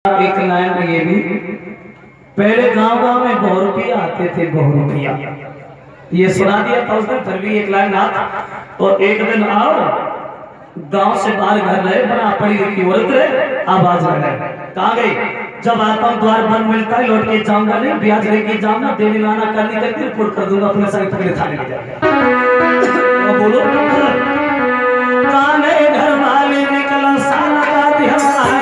एक लाइन ये भी, पहले गांव गांव में बहुरूपिया आते थे, बहुरूपिया ये सुना दिया था उसने। फिर भी एक लाइन हाथ और एक दिन आओ गांव से बाहर घर रहे, बना पड़ी लिखी औरत रहे, आवाज लगाए कहाँ गई? जब आता हूँ द्वार बंद मिलता है, लौट के जाऊंगा नहीं, ब्याज लेके जाऊंगा, देने लाना करनी करके रिपोर्ट कर दूंगा, अपने संग पकड़े थाने ले जाएगा। बोलो कहाँ गए घर वाले? निकला साला का भी हमारे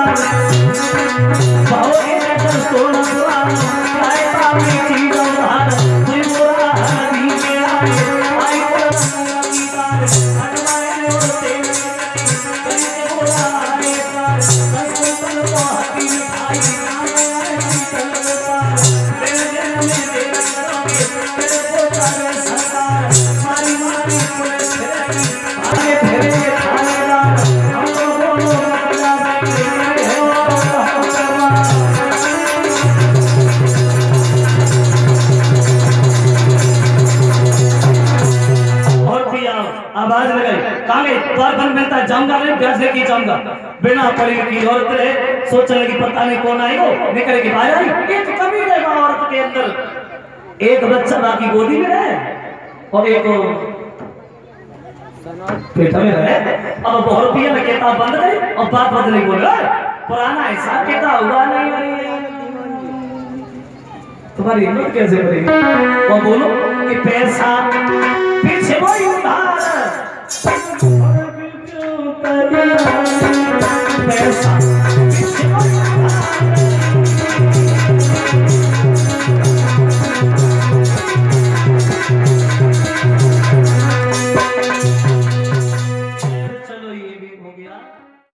आवाज लगाई कहाँ गई? द्वार बंद मिलता है, जाऊंगा नहीं, ब्याज लेके जाऊंगा। बिना पढ़ी लिखी औरत रहे, सोचने लगी पता नहीं कौन आएगा, निकल के बाहर आई। एक कमी रहेगा औरत के अंदर, एक बच्चा बाकी गोदी में रहे और एक पेट में रहे। अब बहुरूपिया में कहता बंद गई और बात बदली, बोल पुराना हिसाब कहता हुआ नहीं, तुम्हारी हिम्मत कैसे बनेगी? और बोलो कि पैसा पीछे वही उधार